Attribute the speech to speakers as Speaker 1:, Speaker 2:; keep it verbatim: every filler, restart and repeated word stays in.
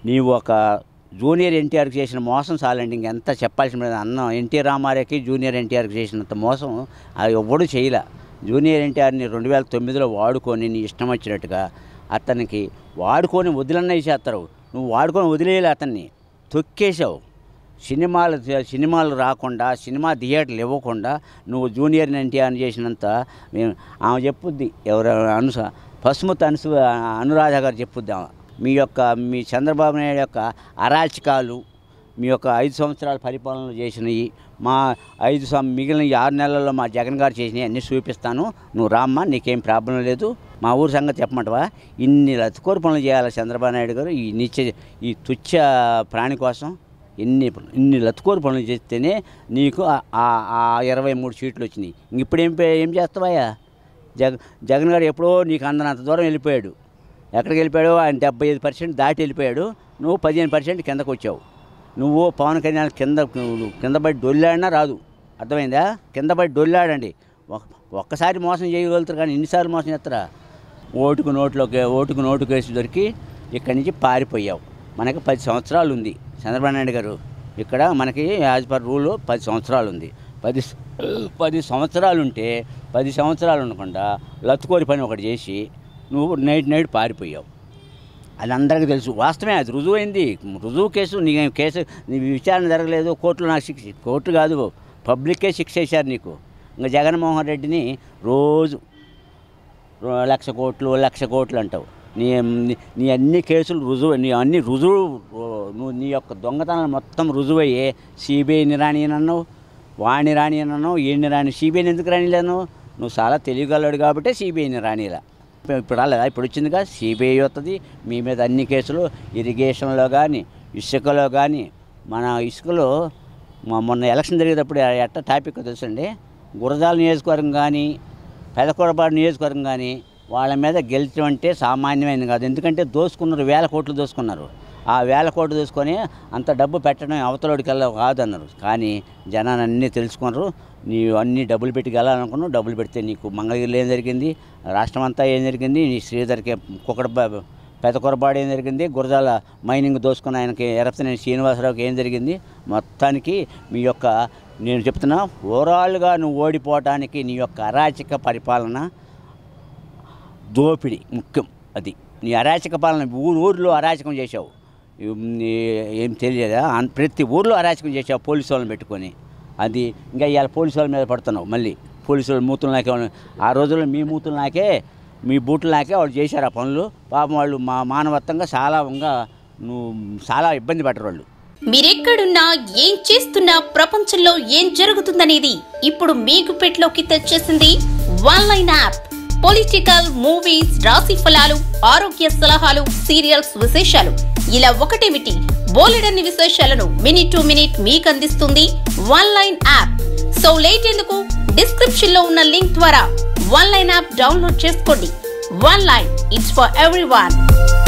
Speaker 1: నీవు ఒక జూనియర్ ఎన్టీఆర్కి చేసిన మోసం చాలండి, ఇంకెంత చెప్పాల్సిన అన్నం. ఎన్టీ రామారావుకి జూనియర్ ఎన్టీఆర్కి చేసినంత మోసం అది ఎవ్వడూ చేయలే. జూనియర్ ఎన్టీఆర్ని రెండు వేల తొమ్మిదిలో వాడుకొని నీ ఇష్టం వచ్చినట్టుగా అతనికి వాడుకొని వదిలన్నా చేస్తారు. నువ్వు వాడుకొని వదిలేయాలి, అతన్ని తొక్కేసావు. సినిమాలు సినిమాలు రాకుండా సినిమా థియేటర్లు ఇవ్వకుండా నువ్వు జూనియర్ ఎన్టీఆర్ని చేసినంత మేము ఆమె చెప్పుద్ది. ఎవరు అనుస పసుమతి అనుసు అనురాధ గారు చెప్పుద్ది. ఆమె మీ యొక్క మీ చంద్రబాబు నాయుడు యొక్క అరాచకాలు, మీ యొక్క ఐదు సంవత్సరాల పరిపాలనలు చేసినవి, మా ఐదు సం మిగిలిన ఆరు నెలల్లో మా జగన్ గారు చేసినవి అన్నీ చూపిస్తాను, నువ్వు రామ్మా, నీకేం ప్రాబ్లం లేదు, మా ఊరి సంగతి చెప్పమంటవా? ఇన్ని లతుకోరు పనులు చేయాలి చంద్రబాబు నాయుడు గారు ఈ నిత్య ఈ తుచ్చ ప్రాణి కోసం. ఇన్ని ఇన్ని లతుకోరు పనులు చేస్తేనే నీకు ఆ ఇరవై మూడు సీట్లు వచ్చినాయి. ఇంక ఇప్పుడు ఏం ఏం చేస్తావయ్యా? జగ జగన్ గారు ఎప్పుడో నీకు అందనంత దూరం వెళ్ళిపోయాడు. ఎక్కడికి వెళ్ళిపోయాడు? ఆయన డెబ్బై ఐదు పర్సెంట్ దాటి వెళ్ళిపోయాడు. నువ్వు పదిహేను పర్సెంట్ కిందకు వచ్చావు. నువ్వు పవన్ కళ్యాణ్ కింద కింద పడి డొల్లాడినా రాదు, అర్థమైందా? కింద పడి డొల్లాడండి. ఒక్కసారి మోసం చేయగలుగుతారు కానీ ఎన్నిసార్లు మోసం చేస్తారా? ఓటుకు నోట్లోకి ఓటుకు నోటు కేసు దొరికి ఇక్కడి నుంచి పారిపోయావు. మనకి పది సంవత్సరాలు ఉంది చంద్రబాబు నాయుడు గారు. ఇక్కడ మనకి యాజ్ పర్ రూల్ పది సంవత్సరాలు ఉంది. పది పది సంవత్సరాలు ఉంటే పది సంవత్సరాలు ఉండకుండా లత్తుకోరి పని ఒకటి చేసి నువ్వు నైట్ నైట్ పారిపోయావు. అది అందరికీ తెలుసు, వాస్తవమే, అది రుజువైంది. రుజువు కేసు నీ కేసు నీ విచారణ జరగలేదు, కోర్టులో నాకు శిక్ష, కోర్టు కాదు పబ్లిక్కే శిక్ష వేశారు నీకు. ఇంకా జగన్మోహన్ రెడ్డిని రోజు లక్ష కోట్లు లక్ష కోట్లు అంటావు. నీ నీ అన్ని కేసులు రుజువు, నీ అన్ని రుజువు, నువ్వు నీ యొక్క దొంగతనాలు మొత్తం రుజువయ్యే సిబిఐని రానియనన్నావు, వాణి రానియనన్నావు, ఈయన్ని రాని. సిబిఐని ఎందుకు రానిలేను? నువ్వు చాలా తెలియగలడు కాబట్టి సిబిఐని రానిలా. ఇప్పుడు రాలేదా? ఇప్పుడు వచ్చిందిగా సిబిఐ వస్తుంది మీ మీద అన్ని కేసులు. ఇరిగేషన్లో కానీ ఇసుకలో కానీ, మన ఇసుకలో మొన్న ఎలక్షన్ జరిగేటప్పుడు ఎట్ట టాపిక్ తెలుసండి, గురజాల నియోజకవర్గం కానీ పెదకొరపాడు నియోజకవర్గం కానీ వాళ్ళ మీద గెలిచడం అంటే సామాన్యమైనది కాదు. ఎందుకంటే దోసుకున్నారు, వేల కోట్లు దోసుకున్నారు. ఆ వేల కోట్లు దోసుకొని అంత డబ్బు పెట్టడం అవతలోడికి వెళ్ళ కాదన్నారు. కానీ జనాన్ని అన్నీ తెలుసుకున్నారు. నీ అన్నీ డబ్బులు పెట్టి వెళ్ళాలనుకున్నావు, డబ్బులు పెడితే నీకు మంగళగిరిలో ఏం జరిగింది, రాష్ట్రం అంతా ఏం జరిగింది, నీ శ్రీధర్కి కుక్కడ పెదకొరపాడు ఏం జరిగింది, గురజాల మైనింగ్ దోసుకున్న ఆయనకి ఎరపతినేని శ్రీనివాసరావుకి ఏం జరిగింది. మొత్తానికి మీ యొక్క నేను చెప్తున్నా ఓవరాల్గా నువ్వు ఓడిపోవటానికి నీ యొక్క అరాచక పరిపాలన, దోపిడి ముఖ్యం. అది నీ అరాచక పాలన. ఊరు ఊరిలో అరాచకం చేసావు, ఏం తెలియదా? ప్రతి ఊర్లో అరాచకం చేసావు పోలీసు వాళ్ళని పెట్టుకొని. అది ఇంకా ఇవాళ పోలీసు వాళ్ళ మీద పడుతున్నావు మళ్ళీ. పోలీసు వాళ్ళు మూతులు నాకే, ఆ రోజుల్లో మీ మూతులు నాకే మీ బూట్లు నాకే వాళ్ళు చేశారు ఆ పనులు. పాపం వాళ్ళు మా మానవత్వంగా చాలా నువ్వు చాలా ఇబ్బంది పడ్డారు వాళ్ళు.
Speaker 2: మీరెక్కడున్నా ఏం చేస్తున్నా ప్రపంచంలో ఏం జరుగుతుందనేది ఇప్పుడు మీకు పెట్లోకి తెచ్చేసింది one line app. Political, movies, రాశి ఫలాలు, ఆరోగ్య సలహాలు, సీరియల్స్ విశేషాలు, ఇలా ఒకటేమిటి బోలెడన్ని విశేషాలను మినిట్ టు మినిట్ మీకు అందిస్తుంది one line app. So late ఎందుకు, డిస్క్రిప్షన్ లో ఉన్న లింక్ ద్వారా వన్ లైన్ యాప్ డౌన్లోడ్ చేసుకోండి. One line, it's for everyone.